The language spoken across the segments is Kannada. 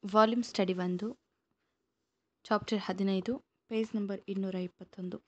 Volume study 1 chapter 15 page number 221.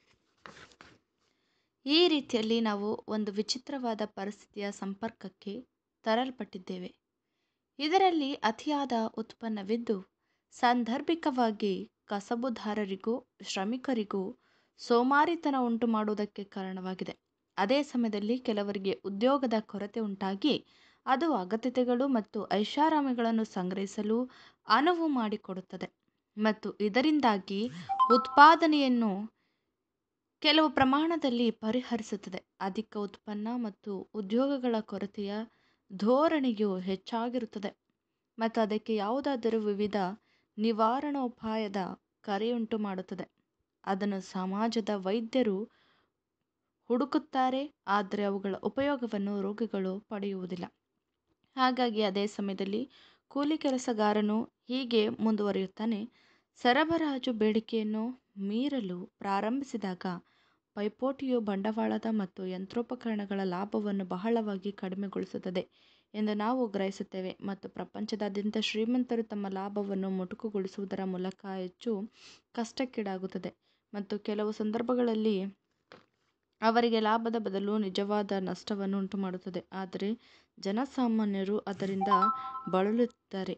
ಈ ರೀತಿಯಲ್ಲಿ ನಾವು ಒಂದು ವಿಚಿತ್ರವಾದ ಪರಿಸ್ಥಿತಿಯ ಸಂಪರ್ಕಕ್ಕೆ ತರಲ್ಪಟ್ಟಿದ್ದೇವೆ. ಇದರಲ್ಲಿ ಅತಿಯಾದ ಉತ್ಪನ್ನವಿದ್ದು ಸಾಂದರ್ಭಿಕವಾಗಿ ಕಸಬುದಾರರಿಗೂ ಶ್ರಮಿಕರಿಗೂ ಸೋಮಾರಿತನ ಉಂಟು ಮಾಡುವುದಕ್ಕೆ ಕಾರಣವಾಗಿದೆ. ಅದೇ ಸಮಯದಲ್ಲಿ ಕೆಲವರಿಗೆ ಉದ್ಯೋಗದ ಕೊರತೆ ಉಂಟಾಗಿ ಅದು ಅಗತ್ಯತೆಗಳು ಮತ್ತು ಐಷಾರಾಮಿಗಳನ್ನು ಸಂಗ್ರಹಿಸಲು ಅನುವು ಮಾಡಿಕೊಡುತ್ತದೆ ಮತ್ತು ಇದರಿಂದಾಗಿ ಉತ್ಪಾದನೆಯನ್ನು ಕೆಲವು ಪ್ರಮಾಣದಲ್ಲಿ ಪರಿಹರಿಸುತ್ತದೆ. ಅಧಿಕ ಉತ್ಪನ್ನ ಮತ್ತು ಉದ್ಯೋಗಗಳ ಕೊರತೆಯ ಧೋರಣೆಯು ಹೆಚ್ಚಾಗಿರುತ್ತದೆ ಮತ್ತು ಅದಕ್ಕೆ ಯಾವುದಾದರೂ ವಿವಿಧ ನಿವಾರಣೋಪಾಯದ ಕರೆಯುಂಟು ಮಾಡುತ್ತದೆ. ಅದನ್ನು ಸಮಾಜದ ವೈದ್ಯರು ಹುಡುಕುತ್ತಾರೆ, ಆದರೆ ಅವುಗಳ ಉಪಯೋಗವನ್ನು ರೋಗಿಗಳು ಪಡೆಯುವುದಿಲ್ಲ. ಹಾಗಾಗಿ ಅದೇ ಸಮಯದಲ್ಲಿ ಕೂಲಿ ಕೆಲಸಗಾರನು ಹೀಗೆ ಮುಂದುವರಿಯುತ್ತಾನೆ. ಸರಬರಾಜು ಬೇಡಿಕೆಯನ್ನು ಮೀರಲು ಪ್ರಾರಂಭಿಸಿದಾಗ ಪೈಪೋಟಿಯು ಬಂಡವಾಳದ ಮತ್ತು ಯಂತ್ರೋಪಕರಣಗಳ ಲಾಭವನ್ನು ಬಹಳವಾಗಿ ಕಡಿಮೆಗೊಳಿಸುತ್ತದೆ ಎಂದು ನಾವು ಗ್ರಹಿಸುತ್ತೇವೆ ಮತ್ತು ಪ್ರಪಂಚದಾದ್ಯಂತ ಶ್ರೀಮಂತರು ತಮ್ಮ ಲಾಭವನ್ನು ಮೊಟಕುಗೊಳಿಸುವುದರ ಮೂಲಕ ಹೆಚ್ಚು ಕಷ್ಟಕ್ಕೀಡಾಗುತ್ತದೆ ಮತ್ತು ಕೆಲವು ಸಂದರ್ಭಗಳಲ್ಲಿ ಅವರಿಗೆ ಲಾಭದ ಬದಲು ನಿಜವಾದ ನಷ್ಟವನ್ನು ಉಂಟುಮಾಡುತ್ತದೆ. ಆದರೆ ಜನಸಾಮಾನ್ಯರು ಅದರಿಂದ ಬಳಲುತ್ತಾರೆ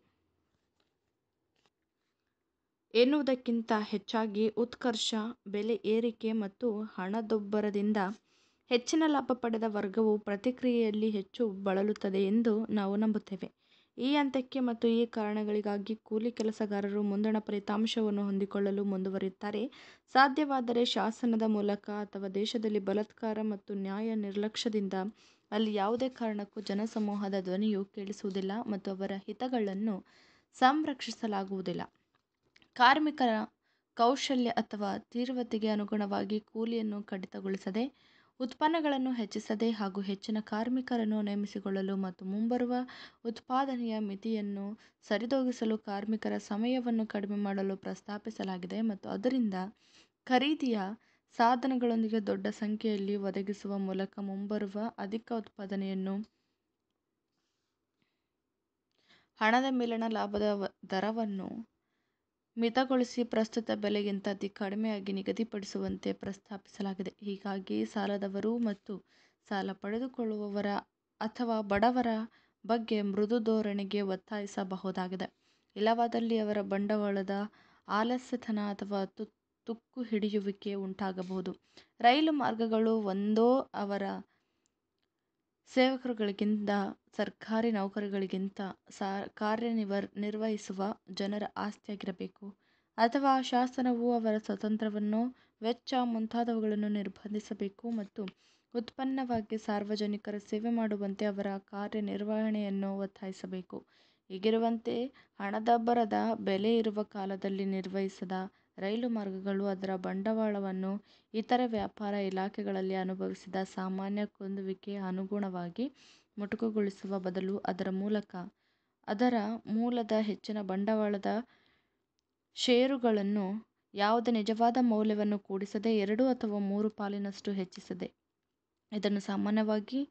ಎನ್ನುವುದಕ್ಕಿಂತ ಹೆಚ್ಚಾಗಿ ಉತ್ಕರ್ಷ, ಬೆಲೆ ಏರಿಕೆ ಮತ್ತು ಹಣದುಬ್ಬರದಿಂದ ಹೆಚ್ಚಿನ ಲಾಭ ಪಡೆದ ವರ್ಗವು ಪ್ರತಿಕ್ರಿಯೆಯಲ್ಲಿ ಹೆಚ್ಚು ಬಳಲುತ್ತದೆ ಎಂದು ನಾವು ನಂಬುತ್ತೇವೆ. ಈ ಹಂತಕ್ಕೆ ಮತ್ತು ಈ ಕಾರಣಗಳಿಗಾಗಿ ಕೂಲಿ ಕೆಲಸಗಾರರು ಮುಂದಣ ಫಲಿತಾಂಶವನ್ನು ಹೊಂದಿಕೊಳ್ಳಲು ಮುಂದುವರಿಯುತ್ತಾರೆ. ಸಾಧ್ಯವಾದರೆ ಶಾಸನದ ಮೂಲಕ ಅಥವಾ ದೇಶದಲ್ಲಿ ಬಲಾತ್ಕಾರ ಮತ್ತು ನ್ಯಾಯ ನಿರ್ಲಕ್ಷ್ಯದಿಂದ ಅಲ್ಲಿ ಯಾವುದೇ ಕಾರಣಕ್ಕೂ ಜನಸಮೂಹದ ಧ್ವನಿಯು ಕೇಳಿಸುವುದಿಲ್ಲ ಮತ್ತು ಅವರ ಹಿತಗಳನ್ನು ಸಂರಕ್ಷಿಸಲಾಗುವುದಿಲ್ಲ. ಕಾರ್ಮಿಕರ ಕೌಶಲ್ಯ ಅಥವಾ ತೀವ್ರತೆಗೆ ಅನುಗುಣವಾಗಿ ಕೂಲಿಯನ್ನು ಕಡಿತಗೊಳಿಸದೆ, ಉತ್ಪನ್ನಗಳನ್ನು ಹೆಚ್ಚಿಸದೆ ಹಾಗೂ ಹೆಚ್ಚಿನ ಕಾರ್ಮಿಕರನ್ನು ನೇಮಿಸಿಕೊಳ್ಳಲು ಮತ್ತು ಮುಂಬರುವ ಉತ್ಪಾದನೆಯ ಮಿತಿಯನ್ನು ಸರಿದೂಗಿಸಲು ಕಾರ್ಮಿಕರ ಸಮಯವನ್ನು ಕಡಿಮೆ ಮಾಡಲು ಪ್ರಸ್ತಾಪಿಸಲಾಗಿದೆ ಮತ್ತು ಅದರಿಂದ ಖರೀದಿಯ ಸಾಧನಗಳೊಂದಿಗೆ ದೊಡ್ಡ ಸಂಖ್ಯೆಯಲ್ಲಿ ಒದಗಿಸುವ ಮೂಲಕ ಮುಂಬರುವ ಅಧಿಕ ಉತ್ಪಾದನೆಯನ್ನು ಹಣದ ಮೇಲಿನ ಲಾಭದ ದರವನ್ನು ಮಿತಗೊಳಿಸಿ ಪ್ರಸ್ತುತ ಬೆಲೆಗಿಂತ ಅತಿ ಕಡಿಮೆಯಾಗಿ ನಿಗದಿಪಡಿಸುವಂತೆ ಪ್ರಸ್ತಾಪಿಸಲಾಗಿದೆ. ಹೀಗಾಗಿ ಸಾಲದವರು ಮತ್ತು ಸಾಲ ಪಡೆದುಕೊಳ್ಳುವವರ ಅಥವಾ ಬಡವರ ಬಗ್ಗೆ ಮೃದು ಧೋರಣೆಗೆ ಒತ್ತಾಯಿಸಬಹುದಾಗಿದೆ. ಇಲ್ಲವಾದಲ್ಲಿ ಅವರ ಬಂಡವಾಳದ ಆಲಸ್ಯತನ ಅಥವಾ ತುಕ್ಕು ಹಿಡಿಯುವಿಕೆ ಉಂಟಾಗಬಹುದು. ರೈಲು ಮಾರ್ಗಗಳು ಒಂದೋ ಅವರ ಸೇವಕರುಗಳಿಗಿಂತ ಸರ್ಕಾರಿ ನೌಕರರಿಗಿಂತ ಕಾರ್ಯನಿರ್ವಹಿಸುವ ಜನರ ಆಸ್ತಿಯಾಗಿರಬೇಕು, ಅಥವಾ ಶಾಸನವು ಅವರ ಸ್ವಾತಂತ್ರ್ಯವನ್ನು, ವೆಚ್ಚ ಮುಂತಾದವುಗಳನ್ನು ನಿರ್ಬಂಧಿಸಬೇಕು ಮತ್ತು ಉತ್ಪನ್ನವಾಗಿ ಸಾರ್ವಜನಿಕರ ಸೇವೆ ಮಾಡುವಂತೆ ಅವರ ಕಾರ್ಯನಿರ್ವಹಣೆಯನ್ನು ಒತ್ತಾಯಿಸಬೇಕು. ಹೀಗಿರುವಂತೆ ಹಣದುಬ್ಬರದ ಬೆಲೆ ಇರುವ ಕಾಲದಲ್ಲಿ ನಿರ್ವಹಿಸದ ರೈಲು ಮಾರ್ಗಗಳು ಅದರ ಬಂಡವಾಳವನ್ನು ಇತರ ವ್ಯಾಪಾರ ಇಲಾಖೆಗಳಲ್ಲಿ ಅನುಭವಿಸಿದ ಸಾಮಾನ್ಯ ಕುಂದುವಿಕೆಗೆ ಅನುಗುಣವಾಗಿ ಮೊಟಕುಗೊಳಿಸುವ ಬದಲು ಅದರ ಮೂಲದ ಹೆಚ್ಚಿನ ಬಂಡವಾಳದ ಷೇರುಗಳನ್ನು ಯಾವುದೇ ನಿಜವಾದ ಮೌಲ್ಯವನ್ನು ಕೂಡಿಸದೆ 2 ಅಥವಾ 3 ಪಾಲಿನಷ್ಟು ಹೆಚ್ಚಿಸಿದೆ. ಇದನ್ನು ಸಾಮಾನ್ಯವಾಗಿ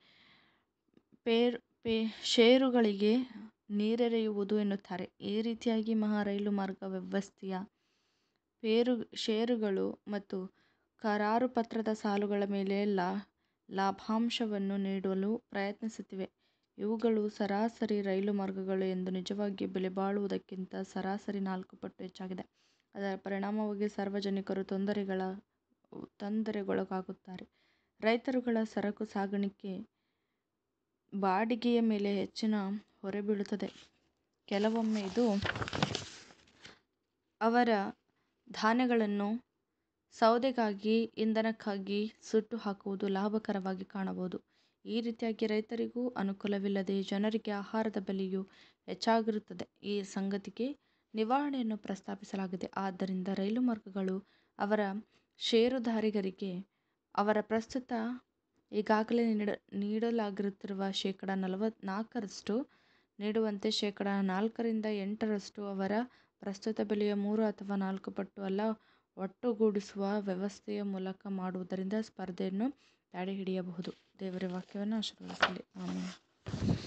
ಷೇರುಗಳಿಗೆ ನೀರೆರೆಯುವುದು ಎನ್ನುತ್ತಾರೆ. ಈ ರೀತಿಯಾಗಿ ಮಹಾ ರೈಲು ಮಾರ್ಗ ವ್ಯವಸ್ಥೆಯ ಷೇರುಗಳು ಮತ್ತು ಕರಾರುಪತ್ರದ ಸಾಲುಗಳ ಮೇಲೆ ಲಾಭಾಂಶವನ್ನು ನೀಡಲು ಪ್ರಯತ್ನಿಸುತ್ತಿವೆ. ಇವುಗಳು ಸರಾಸರಿ ರೈಲು ಮಾರ್ಗಗಳು ಎಂದು ನಿಜವಾಗಿ ಬೆಲೆಬಾಳುವುದಕ್ಕಿಂತ ಸರಾಸರಿ 4 ಪಟ್ಟು ಹೆಚ್ಚಾಗಿದೆ. ಅದರ ಪರಿಣಾಮವಾಗಿ ಸಾರ್ವಜನಿಕರು ತೊಂದರೆಗೊಳಗಾಗುತ್ತಾರೆ. ರೈತರುಗಳ ಸರಕು ಸಾಗಣೆ ಬಾಡಿಗೆಯ ಮೇಲೆ ಹೆಚ್ಚಿನ ಹೊರೆ ಬೀಳುತ್ತದೆ. ಕೆಲವೊಮ್ಮೆ ಇದು ಅವರ ಧಾನ್ಯಗಳನ್ನು ಸೌದೆಗಾಗಿ ಇಂಧನಕ್ಕಾಗಿ ಸುಟ್ಟು ಹಾಕುವುದು ಲಾಭಕರವಾಗಿ ಕಾಣಬಹುದು. ಈ ರೀತಿಯಾಗಿ ರೈತರಿಗೂ ಅನುಕೂಲವಿಲ್ಲದೆ ಜನರಿಗೆ ಆಹಾರದ ಬೆಲೆಯು ಹೆಚ್ಚಾಗಿರುತ್ತದೆ. ಈ ಸಂಗತಿಗೆ ನಿವಾರಣೆಯನ್ನು ಪ್ರಸ್ತಾಪಿಸಲಾಗಿದೆ. ಆದ್ದರಿಂದ ರೈಲು ಮಾರ್ಗಗಳು ಅವರ ಷೇರುದಾರರಿಗೆ ಅವರ ಪ್ರಸ್ತುತ ಈಗಾಗಲೇ ನೀಡಲಾಗಿರುತ್ತಿರುವ ಶೇಕಡಾ 4% ನೀಡುವಂತೆ ಶೇಕಡಾ 4 ರಿಂದ 8% ಅವರ ಪ್ರಸ್ತುತ ಬೆಲೆಯ 3 ಅಥವಾ 4 ಪಟ್ಟು ಅಲ್ಲ ಒಟ್ಟುಗೂಡಿಸುವ ವ್ಯವಸ್ಥೆಯ ಮೂಲಕ ಮಾಡುವುದರಿಂದ ಸ್ಪರ್ಧೆಯನ್ನು ತಡೆಹಿಡಿಯಬಹುದು. ದೇವರ ವಾಕ್ಯವನ್ನು ಆಶೀರ್ವದಿಸಲಿ. ಆಮೆನ್.